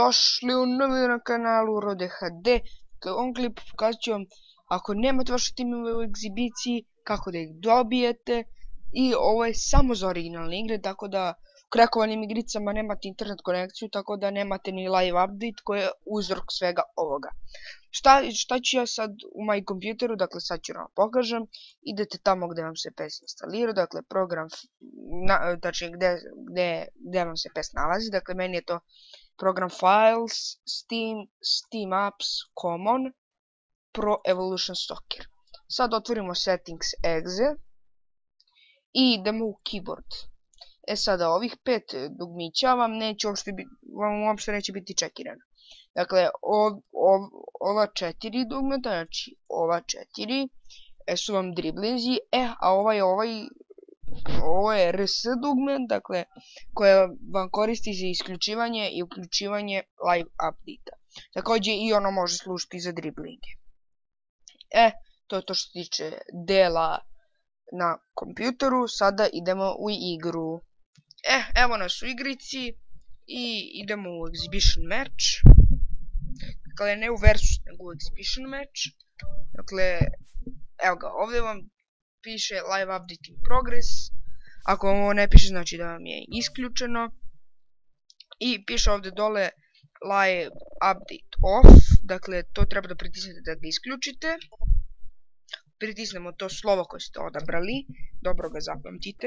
Dobrodošli u novi video na kanalu Rode HD. U ovom klipu pokazat ću vam, ako nemate vaše timove u egzibiciji, kako da ih dobijete. I ovo je samo za originalne igre, tako da u krekovanim igricama nemate internet konekciju, tako da nemate ni live update koji je uzrok svega ovoga. Šta ću ja sad u moj kompjuteru, dakle sad ću vam pokažem. Idete tamo gdje vam se PES instalira, dakle program, znači gdje vam se PES nalazi, dakle meni je to program Files, Steam Apps, Common, Pro Evolution Soccer. Sad otvorimo Settings Exe i idemo u Keyboard. Sada ovih 5 dugmića vam uopšte neće biti čekirano. Dakle, ova 4 dugmeta, znači ova 4 su vam driblinzi, a ovo je RS dugme, dakle, koje vam koristi za isključivanje i uključivanje live update-a. Također i ono može služiti za driblinge. To je to što se tiče dela na kompjuteru. Sada idemo u igru. Evo nas u igrici i idemo u Exhibition Match. Dakle, ne u Versus, nego u Exhibition Match. Dakle, evo ga, ovdje vam piše Live Update in Progress. Ako vam ovo ne piše, znači da vam je isključeno. I piše ovdje dole Live Update Off. Dakle, to treba da pritisnete da ga isključite. Pritisnemo to slovo koje ste odabrali. Dobro ga zapamtite.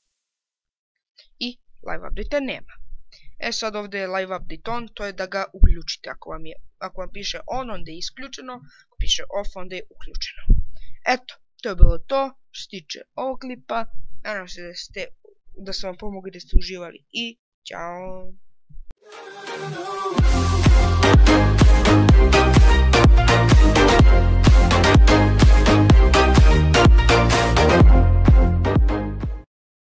I Live Update nema. Sad ovdje je Live Update On, to je da ga uključite. Ako vam piše on, onda je isključeno. Ako piše off, onda je uključeno. Eto, to je bilo to što se tiče ovog klipa. Nadam se da sam vam pomogao, da ste uživali i ćao!